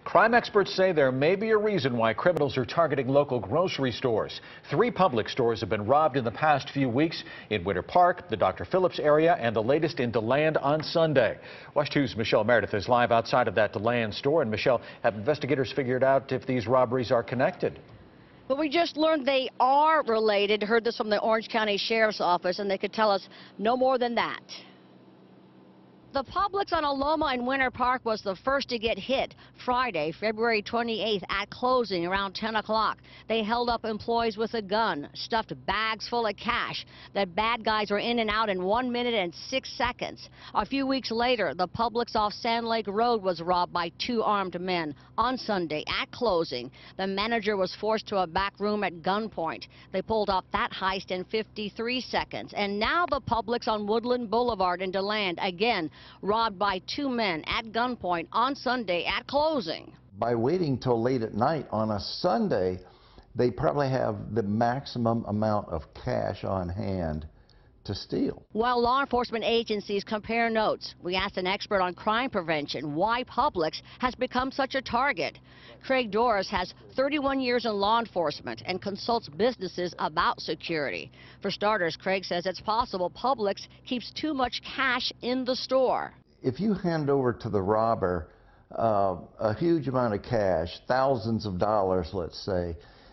Crime experts say there may be a reason why criminals are targeting local grocery stores. 3 Publix stores have been robbed in the past few weeks in Winter Park, the Dr. Phillips area, and the latest in DeLand on Sunday. WESH 2's Michelle Meredith is live outside of that DeLand store. And Michelle, have investigators figured out if these robberies are connected? But we just learned they are related. Heard this from the Orange County Sheriff's Office, and they could tell us no more than that. The Publix on Aloma in Winter Park was the first to get hit Friday, February 28th at closing around 10 o'clock. They held up employees with a gun, stuffed bags full of cash. The bad guys were in and out in 1 minute and 6 seconds. A few weeks later, the Publix off Sand Lake Road was robbed by 2 armed men on Sunday at closing. The manager was forced to a back room at gunpoint. They pulled off that heist in 53 seconds. And now the Publix on Woodland Boulevard in DeLand again robbed by 2 men at gunpoint on Sunday at closing. By waiting till late at night on a Sunday, they probably have the maximum amount of cash on hand to steal. While law enforcement agencies compare notes, we asked an expert on crime prevention why Publix has become such a target. Craig Doris has 31 years in law enforcement and consults businesses about security. For starters, Craig says it's possible Publix keeps too much cash in the store. If you hand over to the robber a huge amount of cash, thousands of dollars, let's say,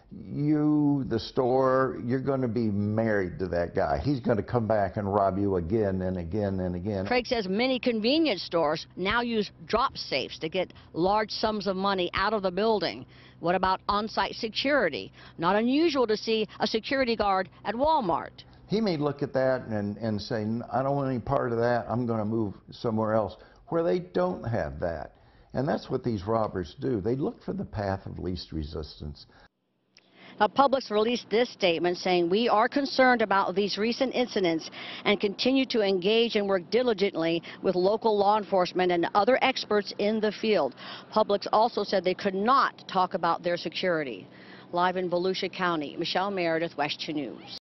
the store, you're going to be married to that guy. He's going to come back and rob you again and again and again. Craig says many convenience stores now use drop safes to get large sums of money out of the building. What about on-site security? Not unusual to see a security guard at Walmart. He may look at that and say, I don't want any part of that. I'm going to move somewhere else where they don't have that. And that's what these robbers do. They look for the path of least resistance. Now, Publix released this statement saying, we are concerned about these recent incidents and continue to engage and work diligently with local law enforcement and other experts in the field. Publix also said they could not talk about their security. Live in Volusia County, Michelle Meredith, WESH 2 News.